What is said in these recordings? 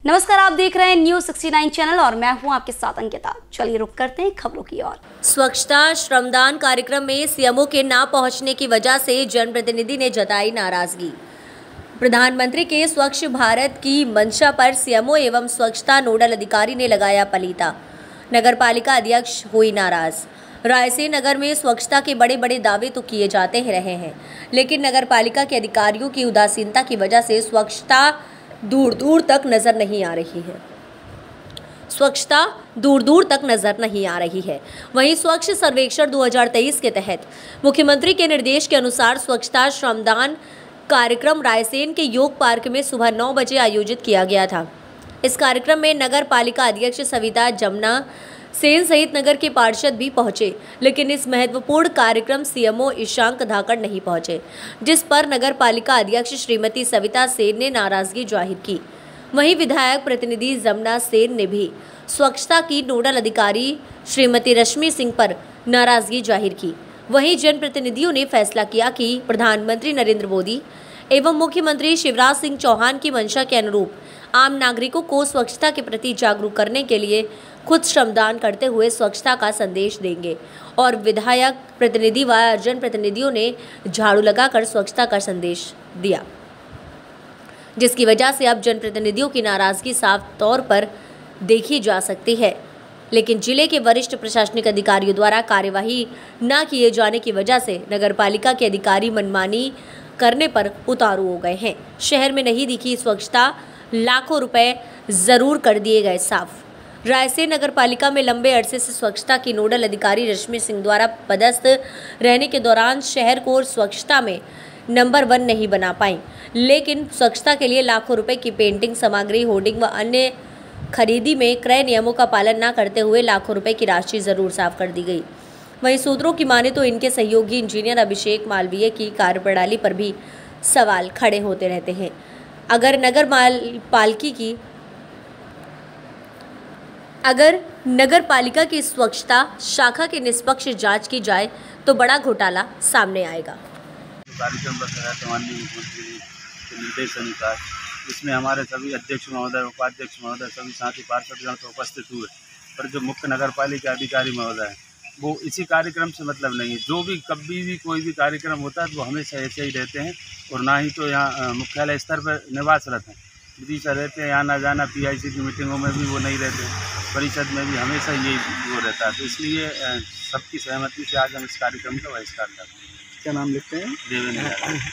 नमस्कार, आप देख रहे हैं न्यूज़ 69 चैनल और मैं हूं आपके साथ अंकिता। चलिए रुक करते हैं खबरों की ओर। स्वच्छता श्रमदान कार्यक्रम में सीएमओ के ना पहुंचने की वजह से जनप्रतिनिधि ने जताई नाराजगी। प्रधानमंत्री के स्वच्छ भारत की मंशा पर सीएमओ एवं स्वच्छता नोडल अधिकारी ने लगाया पलीता। नगरपालिका अध्यक्ष हुई नाराज। रायसेन नगर में स्वच्छता के बड़े बड़े दावे तो किए जाते ही रहे हैं, लेकिन नगरपालिका के अधिकारियों की उदासीनता की वजह से स्वच्छता दूर दूर तक नजर नहीं आ रही है। स्वच्छता दूर दूर तक नजर नहीं आ रही है। वहीं स्वच्छ सर्वेक्षण 2023 के तहत मुख्यमंत्री के निर्देश के अनुसार स्वच्छता श्रमदान कार्यक्रम रायसेन के योग पार्क में सुबह 9 बजे आयोजित किया गया था। इस कार्यक्रम में नगर पालिका अध्यक्ष सविता जमुना सेन सहित नगर के पार्षद भी पहुंचे, लेकिन इस महत्वपूर्ण कार्यक्रम सीएमओ ईशांक धाकड़ नहीं पहुंचे, जिस पर नगर पालिका अध्यक्ष श्रीमती सविता सेन ने नाराजगी जाहिर की। वहीं विधायक प्रतिनिधि जमुना सेन ने भी स्वच्छता की नोडल अधिकारी श्रीमती रश्मि सिंह पर नाराजगी जाहिर की। वहीं जनप्रतिनिधियों ने फैसला किया कि प्रधानमंत्री नरेंद्र मोदी एवं मुख्यमंत्री शिवराज सिंह चौहान की मंशा के अनुरूप आम नागरिकों को स्वच्छता के प्रति जागरूक करने के लिए खुद श्रमदान करते हुए स्वच्छता का संदेश देंगे। और विधायक प्रतिनिधि व जनप्रतिनिधियों ने झाड़ू लगाकर स्वच्छता का संदेश दिया, जिसकी वजह से अब जनप्रतिनिधियों की नाराजगी साफ तौर पर देखी जा सकती है। लेकिन जिले के वरिष्ठ प्रशासनिक अधिकारियों द्वारा कार्यवाही न किए जाने की वजह से नगरपालिका के अधिकारी मनमानी करने पर उतारू हो गए हैं। शहर में नहीं दिखी स्वच्छता, लाखों रुपए जरूर कर दिए गए साफ। रायसेन नगरपालिका में लंबे अरसे से स्वच्छता की नोडल अधिकारी रश्मि सिंह द्वारा पदस्थ रहने के दौरान शहर को स्वच्छता में नंबर 1 नहीं बना पाई, लेकिन स्वच्छता के लिए लाखों रुपए की पेंटिंग सामग्री, होर्डिंग व अन्य खरीदी में क्रय नियमों का पालन न करते हुए लाखों रुपए की राशि जरूर साफ कर दी गई। वहीं सूत्रों की माने तो इनके सहयोगी इंजीनियर अभिषेक मालवीय की कार्यप्रणाली पर भी सवाल खड़े होते रहते हैं। अगर नगर पालिका की स्वच्छता शाखा की निष्पक्ष जांच की जाए तो बड़ा घोटाला सामने आएगा। कार्यक्रम माननीय मुख्यमंत्री के निर्देश अनुसार इसमें हमारे सभी अध्यक्ष महोदय, उपाध्यक्ष महोदय, सभी साथी पार्षदगण तो उपस्थित हुए, पर जो मुख्य नगर पालिका अधिकारी महोदय वो इसी कार्यक्रम से मतलब नहीं है। जो भी कभी भी कोई भी कार्यक्रम होता है तो वो हमेशा ऐसे ही रहते हैं, और ना ही तो यहाँ मुख्यालय स्तर पर निवासरत हैं, विदिशा रहते हैं, आना जाना पीआईसी की मीटिंगों में भी वो नहीं रहते, परिषद में भी हमेशा यही वो रहता है। तो इसलिए सबकी सहमति से आज हम इस कार्यक्रम का बहिष्कार करते हैं। क्या नाम लिखते हैं? देवेंद्र।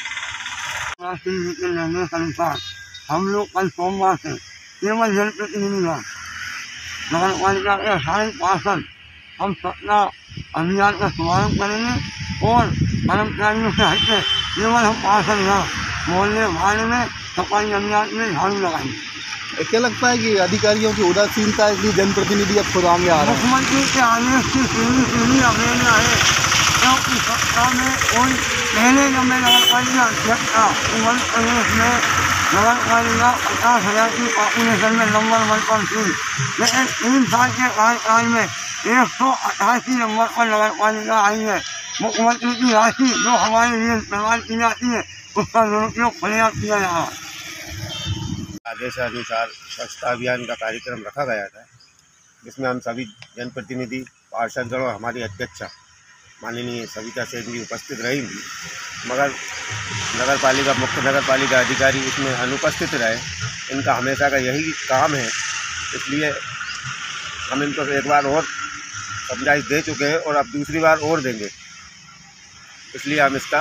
हम लोग कल सोमवार से केवल जनप्रतिनिधि नगर पालिका के सारे पार्षद हम स्वच्छता अभियान का शुभारंभ करेंगे, और कर्मचारियों से हटके केवल हम पार्षद मोहल्ले भाड़े में सफाई अभियान में झाड़ू लगाएंगे। क्या लगता है कि अधिकारियों की उदासीनता इसलिए जनप्रतिनिधि अब खुद आगे आ रहे हैं? मुख्यमंत्री के आदेश की सीढ़ी अवेले है, क्योंकि सत्ता में कोई पहले जब मैं नगर पालिका अध्यक्ष था मध्य प्रदेश में नगर पालिका 50,000 की पॉपुलेशन में नंबर 1 पर थी, लेकिन 3 साल के कार्यकाल में 188 नंबर पर नगर पालिका आई है। मुख्यमंत्री की राशि जो हमारे लिए इस्तेमाल की जाती है उसका दुरुपयोग खुलेआम किया जा रहा है। आदेशानुसार स्वच्छता अभियान का कार्यक्रम रखा गया था, जिसमें हम सभी जनप्रतिनिधि, पार्षदगण और हमारी अध्यक्षा माननीय सविता सेन जी उपस्थित रहेंगी, मगर मुख्य नगर पालिका अधिकारी इसमें अनुपस्थित रहे। इनका हमेशा का यही काम है, इसलिए हम इनको एक बार और समझाइश दे चुके हैं और अब दूसरी बार और देंगे, इसलिए हम इसका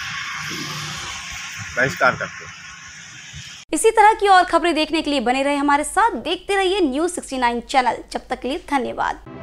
बहिष्कार करते हैं। इसी तरह की और खबरें देखने के लिए बने रहे हमारे साथ, देखते रहिए न्यूज़ 69 चैनल। जब तक के लिए धन्यवाद।